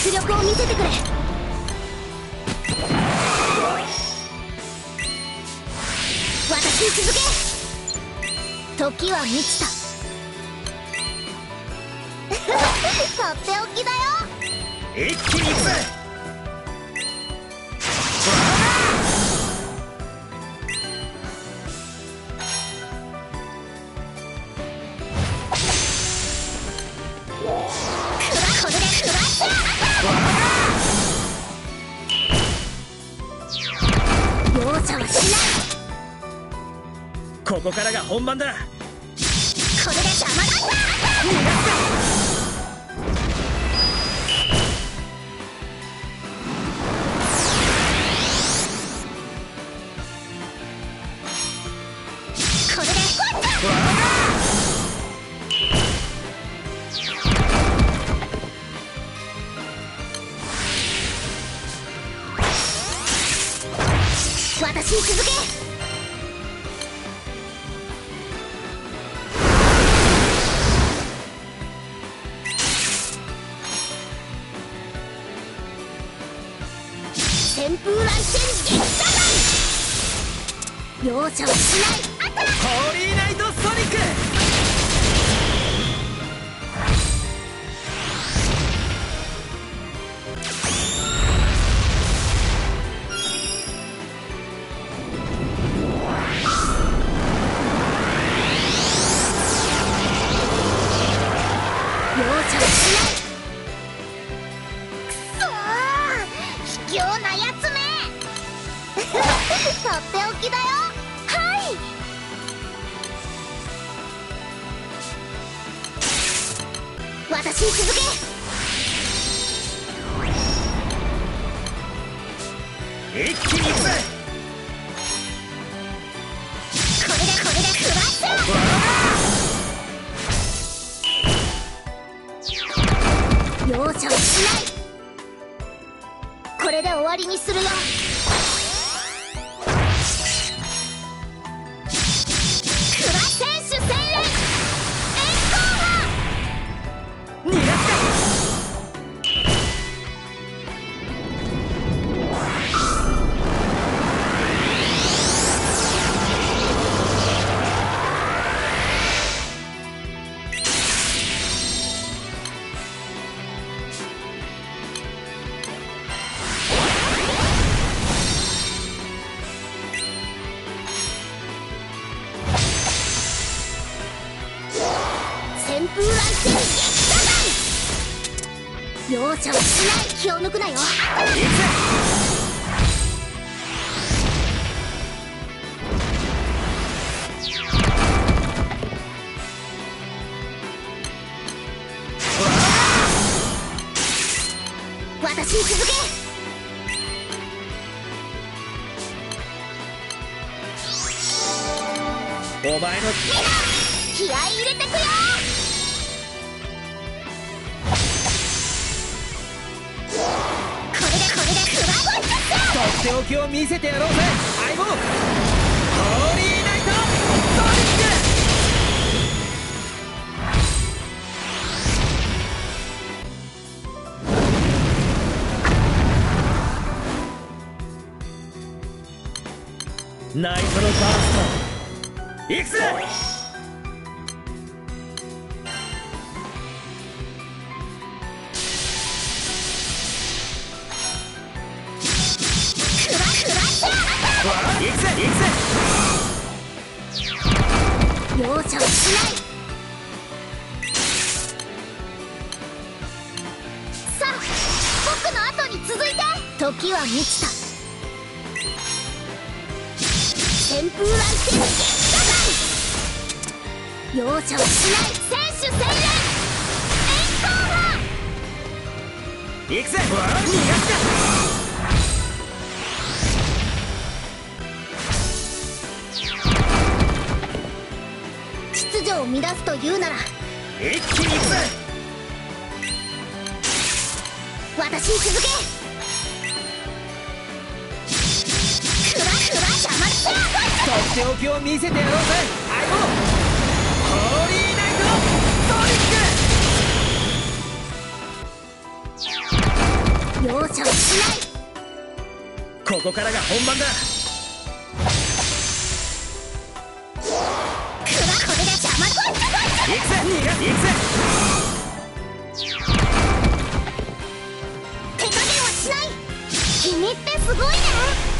実力を見せてくれ。私に続け。時は満ちた。とっておきだよ。 一気にいくぜ。 容赦はしない。 ここからが本番だ。 これで邪魔だった。これで私に続け。旋風乱戦撃破弾。容赦はしない。 ホーリーナイトソニック。 容赦はしない。くそー、卑怯なやつめ。とっておきだよ。はい。私に続け。 一気にいくぜ。 これで食らって。容赦はしない。これで終わりにするよ。クラ選手戦連炎光波。 逃がすか。 旋風乱戦撃破弾。容赦はしない。気を抜くなよ。私に続け。 お前の気合い入れてくよ。これで食らい。 とっておきを見せてやろうぜ相棒。ホーリーナイトソニック。ナイトのバーストいくぜ。行くぜ行くぜ。 容赦はしない。さあ僕の後に続いて。時は満ちた。旋風乱戦撃破弾。容赦はしない。選手戦連炎光波。 行くぜ。逃がすか。 秩序を乱すというなら一気に行くぜ。 私に続け。邪魔だ。 とっておきを見せてやろうぜ相棒。ホーリーナイトソニック。 こからが本番だ。 これで邪魔こっちこっち。 行くぜ行くぜ。 手加減はしない。君ってすごいね。